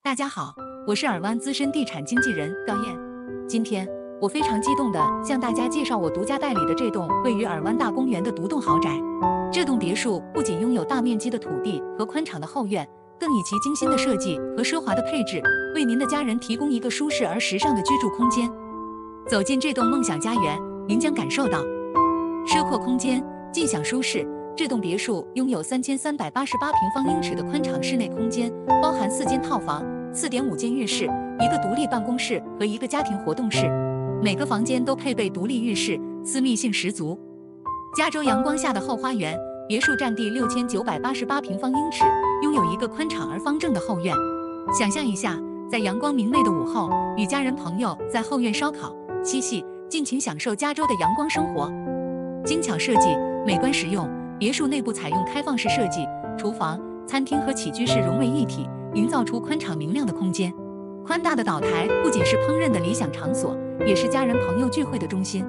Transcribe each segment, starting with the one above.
大家好，我是尔湾资深地产经纪人高燕。今天我非常激动地向大家介绍我独家代理的这栋位于尔湾大公园的独栋豪宅。这栋别墅不仅拥有大面积的土地和宽敞的后院，更以其精心的设计和奢华的配置，为您的家人提供一个舒适而时尚的居住空间。走进这栋梦想家园，您将感受到奢阔空间，尽享舒适。这栋别墅拥有3388平方英尺的宽敞室内空间，包含4间套房、4.5间浴室、1个独立办公室和1个家庭活动室。每个房间都配备独立浴室，私密性十足。加州阳光下的后花园，别墅占地6988平方英尺，拥有一个宽敞而方正的后院。想象一下，在阳光明媚的午后，与家人朋友在后院烧烤、嬉戏，尽情享受加州的阳光生活。精巧设计，美观实用。别墅内部采用开放式设计，厨房、餐厅和起居室融为一体，营造出宽敞明亮的空间。宽大的岛台不仅是烹饪的理想场所，也是家人朋友聚会的中心。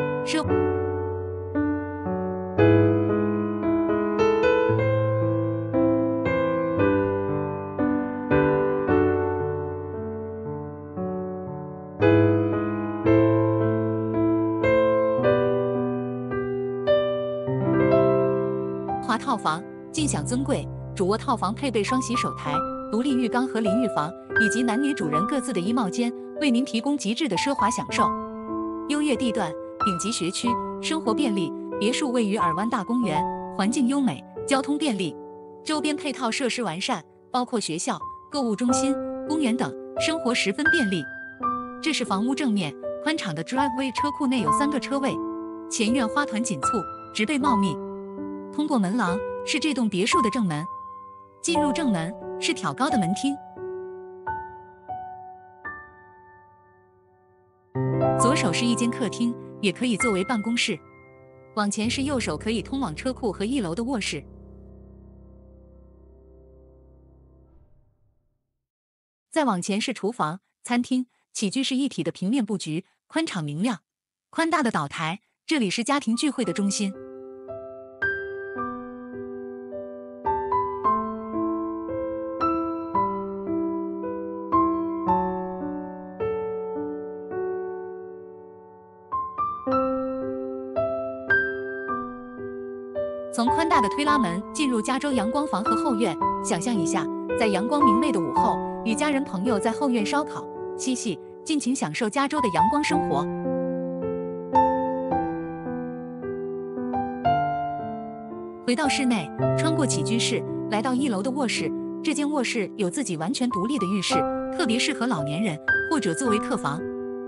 华套房尽享尊贵，主卧套房配备双洗手台、独立浴缸和淋浴房，以及男女主人各自的衣帽间，为您提供极致的奢华享受。优越地段，顶级学区，生活便利。别墅位于尔湾大公园，环境优美，交通便利，周边配套设施完善，包括学校、购物中心、公园等，生活十分便利。这是房屋正面，宽敞的 driveway 车库内有3个车位，前院花团锦簇，植被茂密。通过门廊是这栋别墅的正门，进入正门是挑高的门厅，左手是一间客厅，也可以作为办公室。往前是右手可以通往车库和1楼的卧室。再往前是厨房、餐厅、起居室一体的平面布局，宽敞明亮。宽大的岛台，这里是家庭聚会的中心。从宽大的推拉门进入加州阳光房和后院，想象一下，在阳光明媚的午后，与家人朋友在后院烧烤、嬉戏，尽情享受加州的阳光生活。回到室内，穿过起居室，来到1楼的卧室。这间卧室有自己完全独立的浴室，特别适合老年人或者作为客房。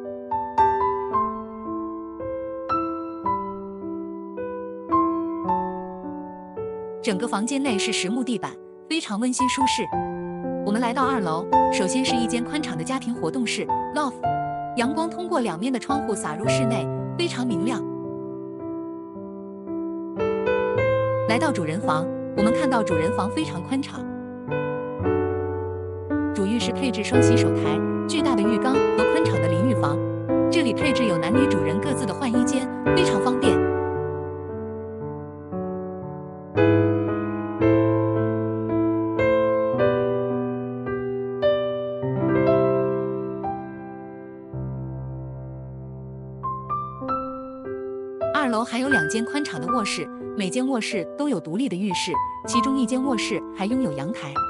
整个房间内是实木地板，非常温馨舒适。我们来到2楼，首先是一间宽敞的家庭活动室 loft， 阳光通过2面的窗户洒入室内，非常明亮。来到主人房，我们看到主人房非常宽敞，主浴室配置双洗手台、巨大的浴缸和宽敞的淋浴房，这里配置有男女主人各自的换衣间，非常方便。2楼还有2间宽敞的卧室，每间卧室都有独立的浴室，其中1间卧室还拥有阳台。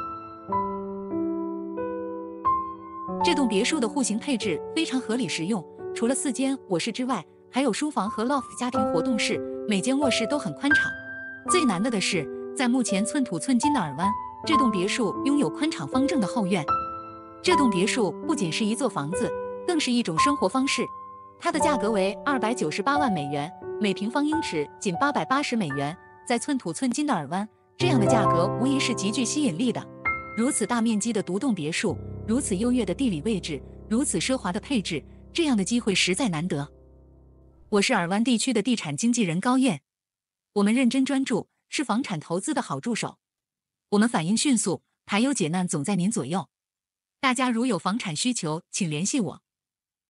这栋别墅的户型配置非常合理实用，除了4间卧室之外，还有书房和 loft 家庭活动室，每间卧室都很宽敞。最难得的是，在目前寸土寸金的尔湾，这栋别墅拥有宽敞方正的后院。这栋别墅不仅是一座房子，更是一种生活方式。它的价格为298万美元，每平方英尺仅880美元。在寸土寸金的尔湾，这样的价格无疑是极具吸引力的。如此大面积的独栋别墅，如此优越的地理位置，如此奢华的配置，这样的机会实在难得。我是尔湾地区的地产经纪人高燕，我们认真专注，是房产投资的好助手。我们反应迅速，排忧解难总在您左右。大家如有房产需求，请联系我。